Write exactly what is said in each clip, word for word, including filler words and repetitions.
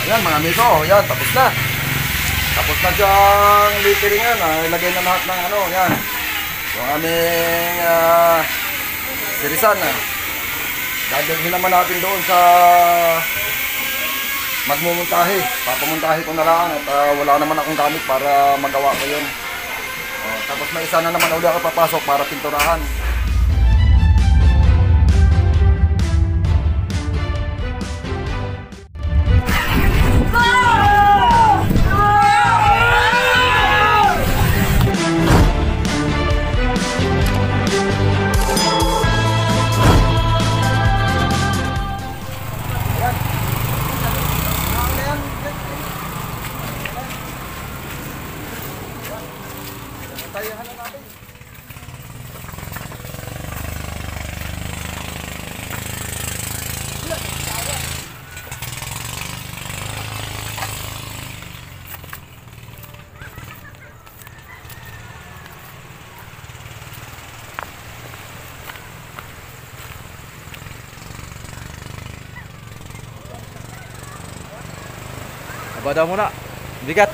Ayan mga amigo, yan, tapos na. Tapos na siyang litteringan. Ah, ilagay na lahat ng ano, yan. Yung aming uh, sirisan. Ah. Dadalhin naman natin doon sa magmumuntahe. Papamuntahe ko na lang at uh, wala naman akong gamit para magawa ko yun. Uh, tapos may isa na naman ulit ako papasok para pinturahan. Tayahan na natin. Aba daw muna. Bigat.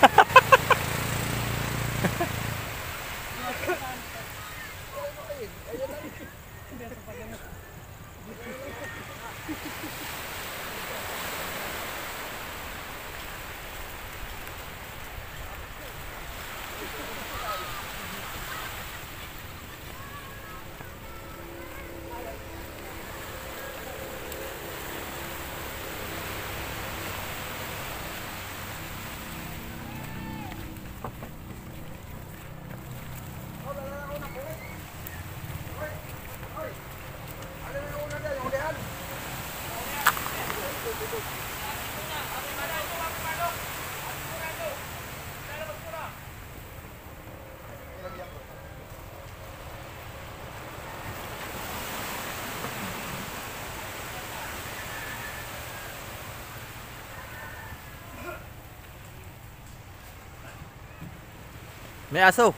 May aso.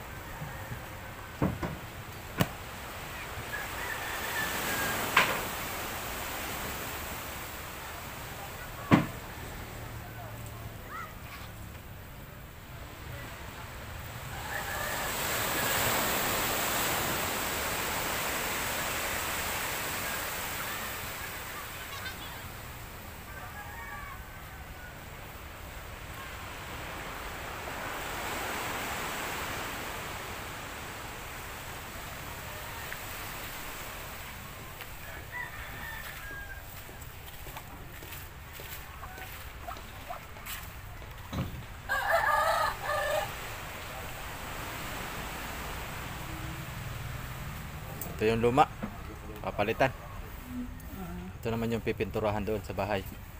Ito yung luma, papalitan. Ito naman yung pipinturahan doon sa bahay.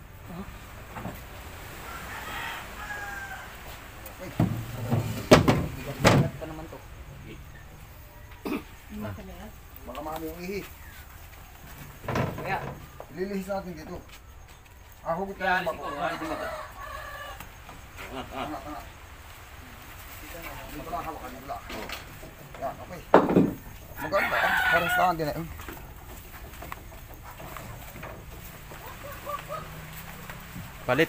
Bigat pa naman to. Baka maami yung ihi. Kaya, lilihis natin dito. Ah, hugot ka lang bako. Tanga, tanga. Dito lang hawakan, dito lang. Yan, okay. Maganda, parang saan din na yun. Palit.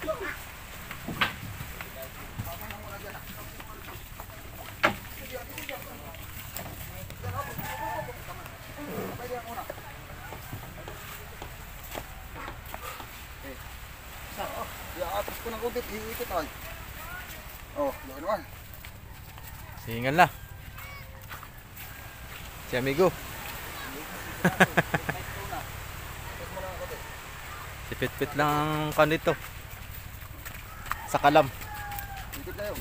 Iatas ko ng ulit, hiikot ay. Oh, yun naman. Singal na. Si amigo. Sipit-pit lang ang kanito. Sa kalam. Ikot na yun.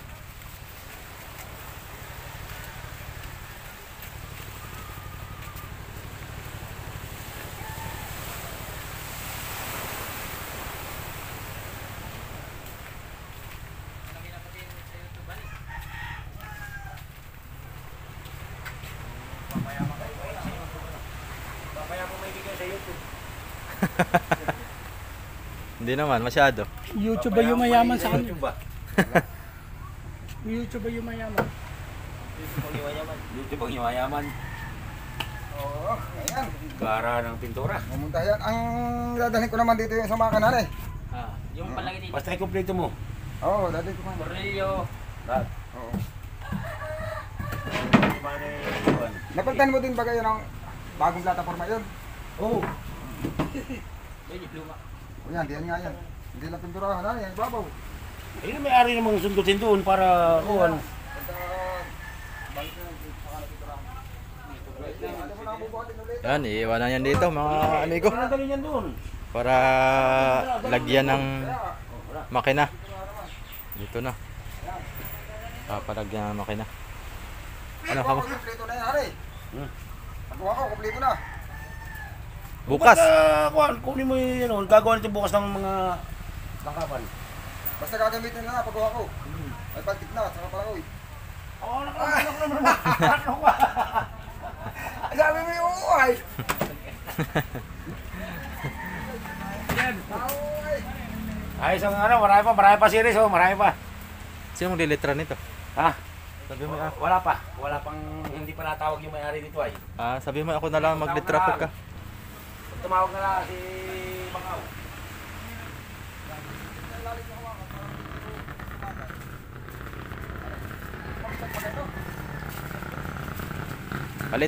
Mamaya mo may bigay sa YouTube. Hindi naman, masyado. YouTube ba yung mayaman sa kanya? YouTube ba? YouTube ba yung mayaman? YouTube ang yumayaman. YouTube ang yumayaman. Oo, ayan. Gara ng pintura. Pumunta yan. Ang dadalhin ko naman dito yung sa makanan eh. Ah, yung palagi dito. Basta ikumpleto mo. Oo, oh, dati ko man. Borrelyo. Lahat. Oo. Bale, yun. Napalitan mo din ba kayo ng bagong plataforma yun? Oo. Medyo luma. O yan, diyan nga yan. Hindi lang pinturahan ha, yan ibabaw. Ayun, may ari namang sundutin doon para kuhan. Basta, balik na lang, saka na pinturahan. Ano mo na bubuhatin ulit? Yan, iiwanan yan dito mga amigo. Pinadali niyan doon. Para lagyan ng makina. Dito na. Papalagyan ng makina. Ano ka mo? Kompleto na yan, Hari. Hmm. Pagkuha ko, kompleto na. Bukas. Basta, kuhan, kunin mo yun, ano, gagawa natin bukas ng mga langkapan. Basta gagamitin na na pagkuha ko. May pantik na, saka palakoy. Oo, nakakanak naman mo. Ano ka? Sabi mo yung uay! Ayos ang ano, marami pa, marami pa series, oh, marami pa. Sino mong lilitra nito? Ha? Sabi mo, ah, Wala pa. Wala pang, hindi pa natawag yung may-ari dito ay. ah, sabi mo ako na lang maglitra pagka. Tumawag na lang si Bangaw. Palit.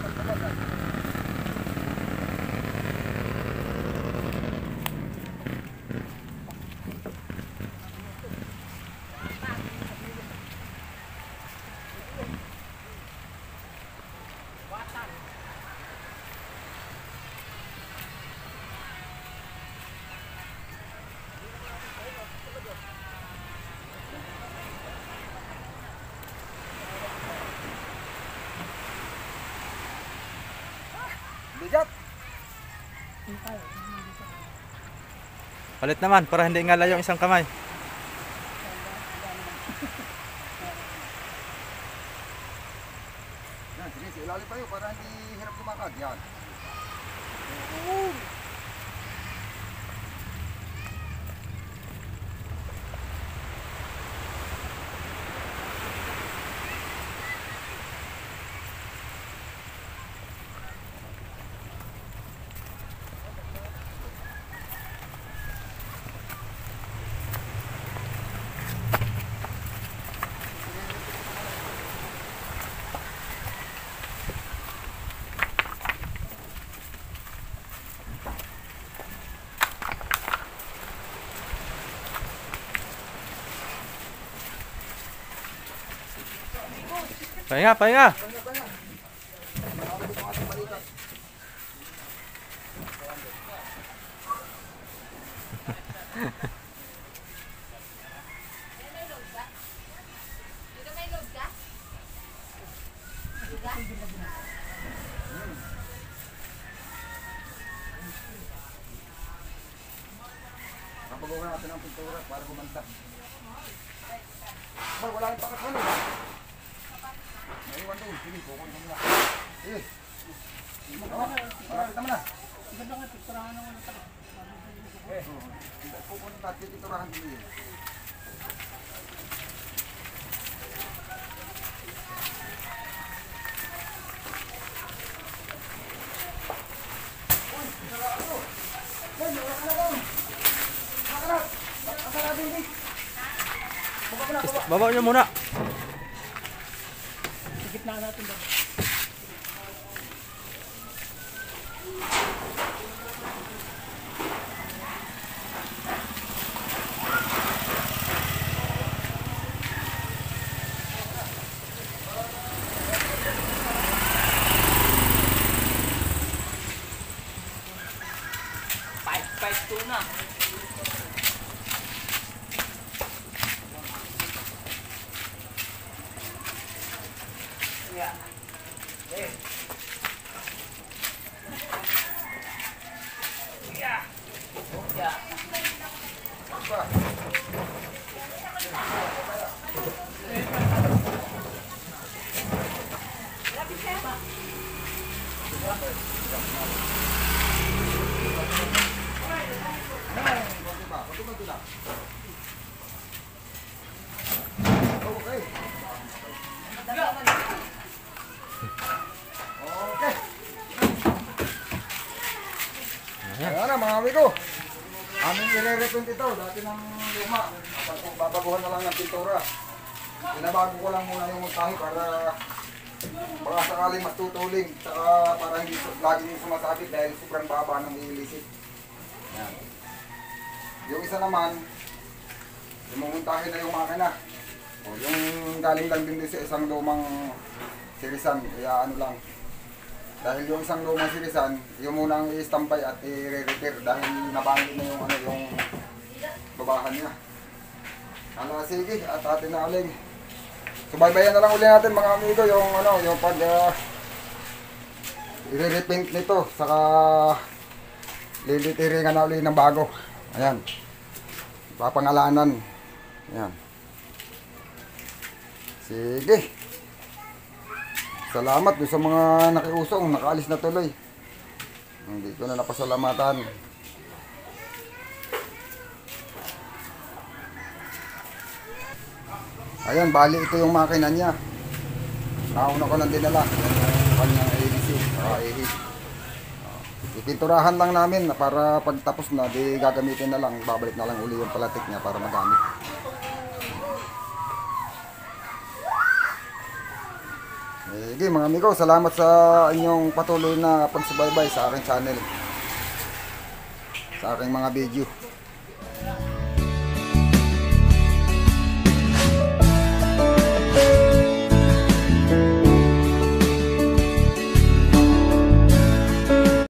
Bigat! Palit naman para hindi nga layo ang isang kamay. Yan, sige, sige, ilalim pa yun para hindi hirap lumakad. Yan. Pahinga, pahinga. Kapagawa natin ang pintura para kumanta. Ba, wala yung pakat ano. Naiwan doon. Sige, kukunin mo muna. Sige. Marapit naman na. Ganda nga, picturahan naman ito. Eh, kukunin natin pinturahan din yun. Babaw niyo muna. Sa gitna natin ba? Five, five, two na. Yeah. Eh. Yeah. Yeah. Okay. Okay. Ayan na mga amigo. Aming ire i-repaint ito, dati ng luma. Babaguhan na lang ng pintura. Pinabago ko lang muna yung montahe para baka sakaling mas tutuling. Saka para hindi lagi yung sumasabit dahil sobrang baba ng ilisit. Yan. Yung isa naman, yung mumuntahin na yung makina. O, yung galing lang din din sa isang lumang sirisan, kaya ano lang. Dahil yung isang lumang sirisan, yung munang i-stampay at i-repair dahil nabangin na yung ano yung babahan niya. Ano, sige, at atin na uling. Subaybayan na lang uli natin mga amigo yung ano, yung pag uh, i-repaint nito, saka lilitiringan na uli ng bago. Ayan. Papangalanan. Ayan. Sige. Salamat doon sa mga nakiusong, nakaalis na tuloy. Hindi ko na napasalamatan. Ayan, bali ito yung makina niya. Nauna ko nang dinala. Yung kanyang A B C, saka A H. Ipinturahan lang namin para pagtapos na, di gagamitin na lang. Babalik na lang uli yung palatik niya para magamit. Sige mga amigo, salamat sa inyong patuloy na pagsubaybay sa aking channel, sa aking mga video.